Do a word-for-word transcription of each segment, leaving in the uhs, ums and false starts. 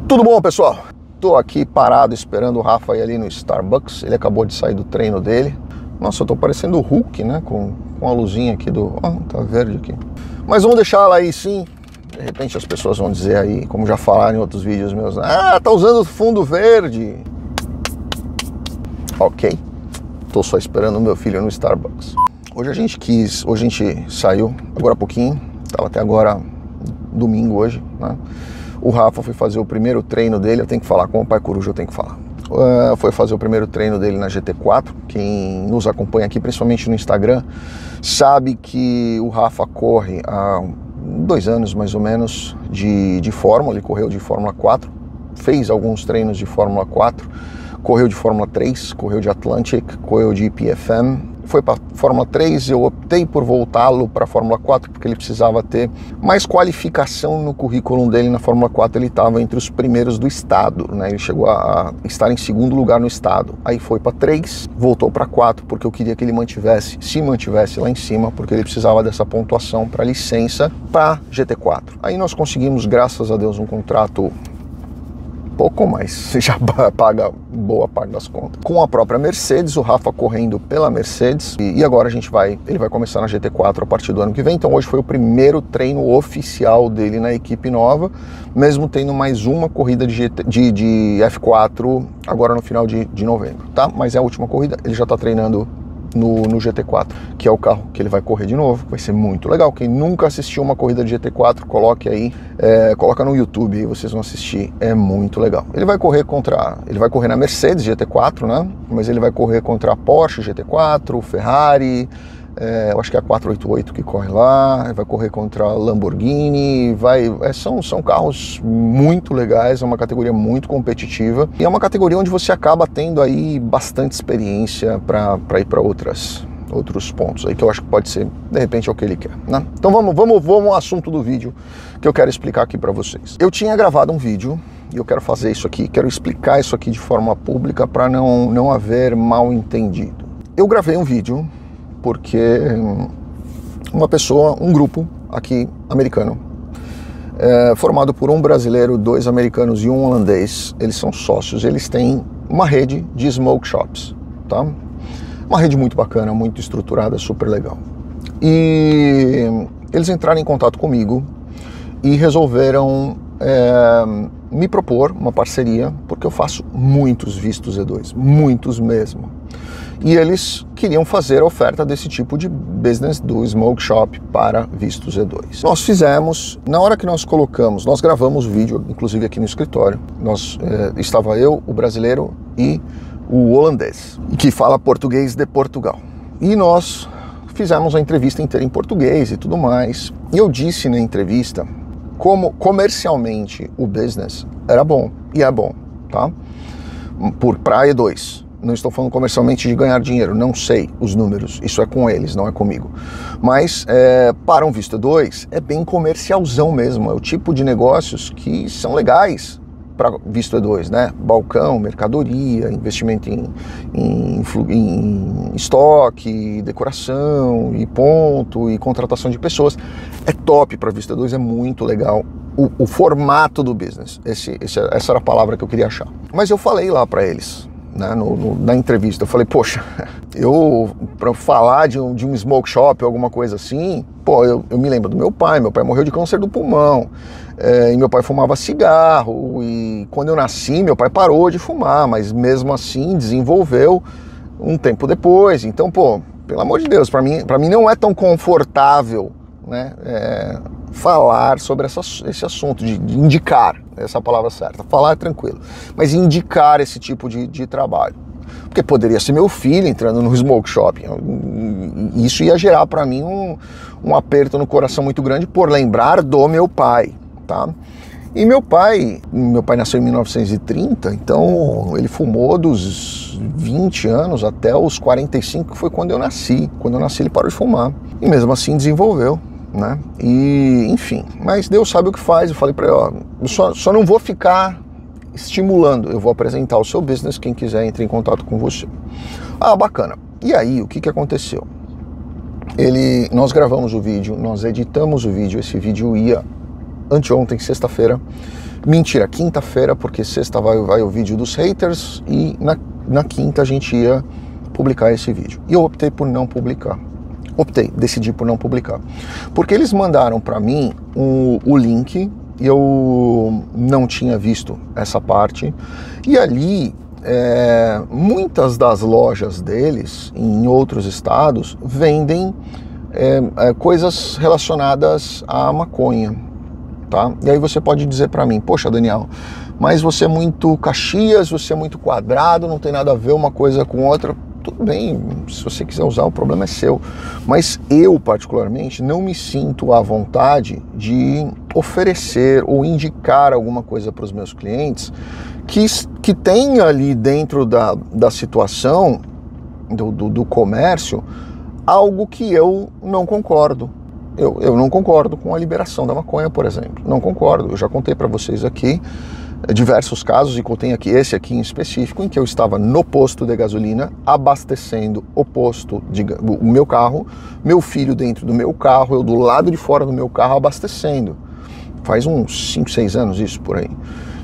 Tudo bom, pessoal? Tô aqui parado esperando o Rafa ir ali no Starbucks. Ele acabou de sair do treino dele. Nossa, eu tô parecendo o Hulk, né? Com, com a luzinha aqui do... Oh, tá verde aqui. Mas vamos deixar ela aí sim. De repente as pessoas vão dizer aí, como já falaram em outros vídeos meus, ah, tá usando fundo verde. Ok. Tô só esperando o meu filho no Starbucks. Hoje a gente quis... Hoje a gente saiu agora há pouquinho. Tava até agora domingo hoje, né? O Rafa foi fazer o primeiro treino dele, eu tenho que falar, como o pai coruja eu tenho que falar. Uh, foi fazer o primeiro treino dele na G T quatro. Quem nos acompanha aqui, principalmente no Instagram, sabe que o Rafa corre há dois anos mais ou menos de, de Fórmula. Ele correu de Fórmula quatro, fez alguns treinos de Fórmula quatro, correu de Fórmula três, correu de Atlantic, correu de P F M. Foi para Fórmula três, eu optei por voltá-lo para a Fórmula quatro porque ele precisava ter mais qualificação no currículo dele. Na Fórmula quatro ele estava entre os primeiros do estado, né? Ele chegou a estar em segundo lugar no estado. Aí foi para três, voltou para quatro porque eu queria que ele mantivesse, se mantivesse lá em cima, porque ele precisava dessa pontuação para licença para G T quatro. Aí nós conseguimos, graças a Deus, um contrato pouco, mas já paga boa parte das contas. Com a própria Mercedes, o Rafa correndo pela Mercedes, e agora a gente vai, ele vai começar na G T quatro a partir do ano que vem. Então hoje foi o primeiro treino oficial dele na equipe nova, mesmo tendo mais uma corrida de, G T, de, de F quatro agora no final de, de novembro, tá? Mas é a última corrida, ele já tá treinando No, no G T quatro, que é o carro que ele vai correr de novo. Vai ser muito legal. Quem nunca assistiu uma corrida de G T quatro, coloque aí, é, coloca no YouTube e vocês vão assistir. É muito legal. Ele vai correr contra, ele vai correr na Mercedes G T quatro, né? Mas ele vai correr contra a Porsche G T quatro, Ferrari, é, eu acho que é a quatrocentos e oitenta e oito que corre lá, vai correr contra a Lamborghini, vai, é, são, são carros muito legais, é uma categoria muito competitiva e é uma categoria onde você acaba tendo aí bastante experiência para ir para outras outros pontos aí, que eu acho que pode ser, de repente, é o que ele quer, né? Então vamos, vamos, vamos ao assunto do vídeo que eu quero explicar aqui para vocês. Eu tinha gravado um vídeo e eu quero fazer isso aqui, quero explicar isso aqui de forma pública para não, não haver mal entendido. Eu gravei um vídeo porque uma pessoa, um grupo aqui americano, é, formado por um brasileiro, dois americanos e um holandês, eles são sócios, eles têm uma rede de smoke shops, tá? Uma rede muito bacana, muito estruturada, super legal. E eles entraram em contato comigo e resolveram é, me propor uma parceria, porque eu faço muitos vistos E dois, muitos mesmo. E eles queriam fazer a oferta desse tipo de business do Smoke Shop para vistos E dois. Nós fizemos, na hora que nós colocamos, nós gravamos o vídeo, inclusive aqui no escritório, nós, é, estava eu, o brasileiro e o holandês, que fala português de Portugal. E nós fizemos a entrevista inteira em português e tudo mais. E eu disse na entrevista como comercialmente o business era bom, e é bom, tá? Por, para E dois. Não estou falando comercialmente de ganhar dinheiro, não sei os números, isso é com eles, não é comigo. Mas é, para um visto E dois é bem comercialzão mesmo, é o tipo de negócios que são legais para visto E dois, né? Balcão, mercadoria, investimento em, em, em estoque, decoração e ponto, e contratação de pessoas. É top para visto E dois, é muito legal. O, o formato do business, esse, esse, essa era a palavra que eu queria achar. Mas eu falei lá para eles, né, no, no, na entrevista, eu falei, poxa, eu, para falar de um, de um smoke shop ou alguma coisa assim, pô, eu, eu me lembro do meu pai, meu pai morreu de câncer do pulmão, é, e meu pai fumava cigarro, e quando eu nasci, meu pai parou de fumar, mas mesmo assim desenvolveu um tempo depois. Então, pô, pelo amor de Deus, para mim, para mim não é tão confortável, né, é, falar sobre essa, esse assunto, de, de indicar, essa é a palavra certa, falar é tranquilo, mas indicar esse tipo de, de trabalho, porque poderia ser meu filho entrando no smoke shop, isso ia gerar para mim um, um aperto no coração muito grande por lembrar do meu pai, tá? E meu pai, meu pai nasceu em mil novecentos e trinta, então ele fumou dos vinte anos até os quarenta e cinco, que foi quando eu nasci. Quando eu nasci ele parou de fumar, e mesmo assim desenvolveu, né? E enfim, mas Deus sabe o que faz. Eu falei para ele, ó, eu só, só não vou ficar estimulando, eu vou apresentar o seu business, quem quiser entre em contato com você. Ah, bacana. E aí, o que que aconteceu? Ele, nós gravamos o vídeo, nós editamos o vídeo, esse vídeo ia anteontem, sexta-feira, Mentira, quinta-feira, porque sexta vai, vai o vídeo dos haters e na, na quinta a gente ia publicar esse vídeo. E eu optei por não publicar. Optei, decidi por não publicar. Porque eles mandaram para mim um, o link, e eu não tinha visto essa parte, e ali é, muitas das lojas deles, em outros estados, vendem é, é, coisas relacionadas à maconha. Tá? E aí você pode dizer para mim, poxa, Daniel, mas você é muito Caxias, você é muito quadrado, não tem nada a ver uma coisa com outra. Tudo bem, se você quiser usar, o problema é seu. Mas eu, particularmente, não me sinto à vontade de oferecer ou indicar alguma coisa para os meus clientes que, que tem ali dentro da, da situação do, do, do comércio algo que eu não concordo. Eu, eu não concordo com a liberação da maconha, por exemplo. Não concordo. Eu já contei para vocês aqui diversos casos, e contei aqui esse aqui em específico, em que eu estava no posto de gasolina, abastecendo o posto, de, o meu carro, meu filho dentro do meu carro, eu do lado de fora do meu carro abastecendo. Faz uns cinco, seis anos isso, por aí.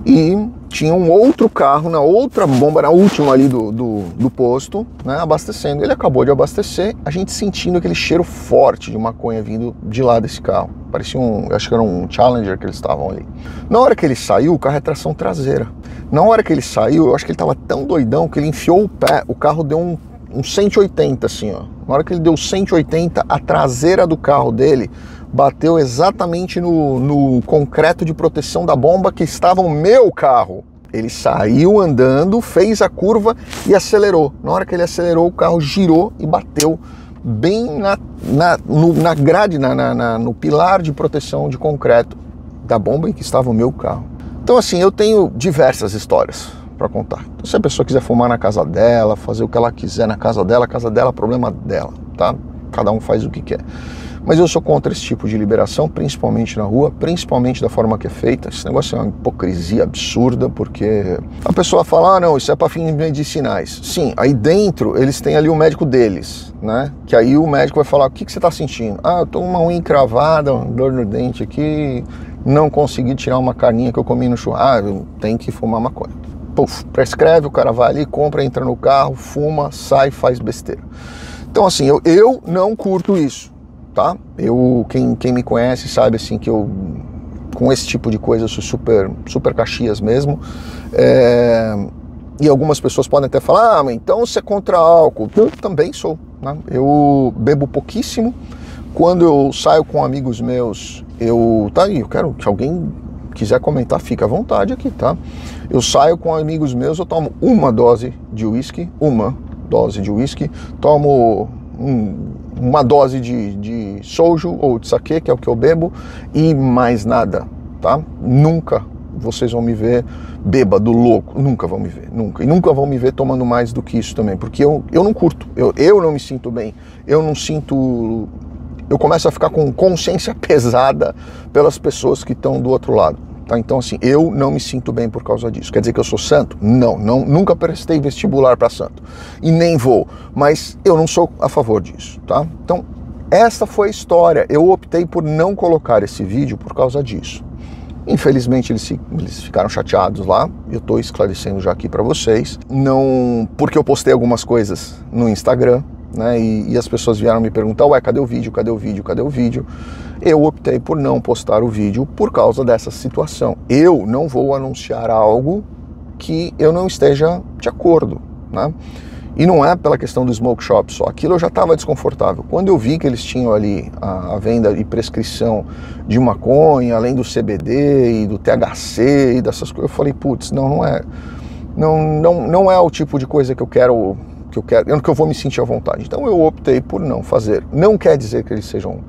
E tinha um outro carro na outra bomba, na última ali do, do, do posto, né, abastecendo. Ele acabou de abastecer, a gente sentindo aquele cheiro forte de maconha vindo de lá desse carro. Parecia um, acho que era um Challenger que eles estavam ali. Na hora que ele saiu, o carro é tração traseira. Na hora que ele saiu, eu acho que ele estava tão doidão que ele enfiou o pé, o carro deu um, um cento e oitenta assim, ó. Na hora que ele deu cento e oitenta, a traseira do carro dele bateu exatamente no, no concreto de proteção da bomba que estava no meu carro. Ele saiu andando, fez a curva e acelerou. Na hora que ele acelerou, o carro girou e bateu bem na, na, no, na grade, na, na, na, no pilar de proteção de concreto da bomba em que estava o meu carro. Então assim, eu tenho diversas histórias para contar. Então, se a pessoa quiser fumar na casa dela, fazer o que ela quiser na casa dela, a casa dela é problema dela, tá? Cada um faz o que quer. Mas eu sou contra esse tipo de liberação, principalmente na rua, principalmente da forma que é feita. Esse negócio é uma hipocrisia absurda, porque a pessoa fala, ah, não, isso é para fins medicinais. Sim, aí dentro eles têm ali o médico deles, né? Que aí o médico vai falar, o que, que você está sentindo? Ah, eu tô com uma unha encravada, dor no dente aqui, não consegui tirar uma carninha que eu comi no churrasco, tem que fumar maconha. Puf, prescreve, o cara vai ali, compra, entra no carro, fuma, sai, faz besteira. Então assim, eu, eu não curto isso. Tá? Eu, quem, quem me conhece sabe assim que eu, com esse tipo de coisa, eu sou super, super Caxias mesmo. É, e algumas pessoas podem até falar, ah, mas então você é contra álcool. Eu também sou, né? Eu bebo pouquíssimo. Quando eu saio com amigos meus, eu, tá aí, eu quero que alguém quiser comentar, fica à vontade aqui, tá? Eu saio com amigos meus, eu tomo uma dose de uísque, uma dose de uísque, tomo um, uma dose de, de soju ou de saquê, que é o que eu bebo, e mais nada, tá? Nunca vocês vão me ver bêbado, louco, nunca vão me ver, nunca. E nunca vão me ver tomando mais do que isso também, porque eu, eu não curto, eu, eu não me sinto bem, eu não sinto... Eu começo a ficar com consciência pesada pelas pessoas que estão do outro lado. Tá? Então, assim, eu não me sinto bem por causa disso. Quer dizer que eu sou santo? Não, não, nunca prestei vestibular para santo. E nem vou. Mas eu não sou a favor disso, tá? Então, essa foi a história. Eu optei por não colocar esse vídeo por causa disso. Infelizmente, eles, eles ficaram chateados lá. Eu estou esclarecendo já aqui para vocês. Não, porque eu postei algumas coisas no Instagram, né? E, e as pessoas vieram me perguntar, ué, cadê o vídeo, cadê o vídeo, cadê o vídeo? Eu optei por não postar o vídeo por causa dessa situação. Eu não vou anunciar algo que eu não esteja de acordo, né? E não é pela questão do smoke shop só, aquilo eu já estava desconfortável. Quando eu vi que eles tinham ali a, a venda e prescrição de maconha, além do C B D e do T H C e dessas coisas, eu falei, putz, não, não é, não, não, não é o tipo de coisa que eu quero... que eu quero, que eu vou me sentir à vontade. Então eu optei por não fazer. Não quer dizer que eles sejam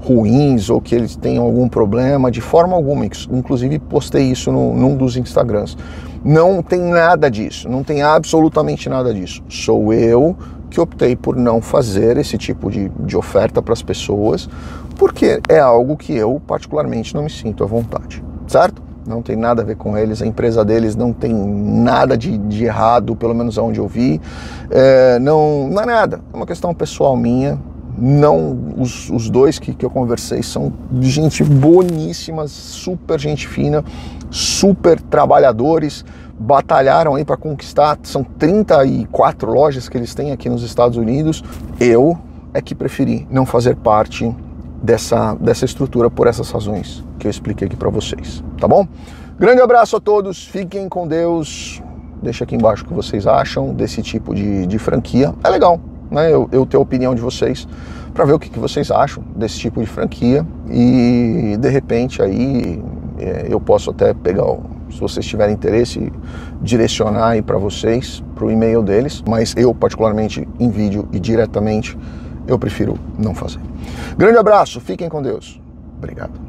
ruins ou que eles tenham algum problema, de forma alguma. Inclusive postei isso no, num dos Instagrams. Não tem nada disso, não tem absolutamente nada disso. Sou eu que optei por não fazer esse tipo de, de oferta para as pessoas, porque é algo que eu particularmente não me sinto à vontade, certo? Não tem nada a ver com eles, a empresa deles não tem nada de, de errado, pelo menos aonde eu vi, é, não, não é nada, é uma questão pessoal minha, Não, os, os dois que, que eu conversei são gente boníssima, super gente fina, super trabalhadores, batalharam aí para conquistar, são trinta e quatro lojas que eles têm aqui nos Estados Unidos. Eu é que preferi não fazer parte dessa, dessa estrutura por essas razões que eu expliquei aqui para vocês, tá bom? Grande abraço a todos, fiquem com Deus, deixa aqui embaixo o que vocês acham desse tipo de, de franquia, é legal, né? Eu, eu ter a opinião de vocês para ver o que, que vocês acham desse tipo de franquia e de repente aí é, eu posso até pegar, se vocês tiverem interesse, direcionar aí para vocês, para o e-mail deles, mas eu particularmente em vídeo e diretamente eu prefiro não fazer. Grande abraço, fiquem com Deus, obrigado.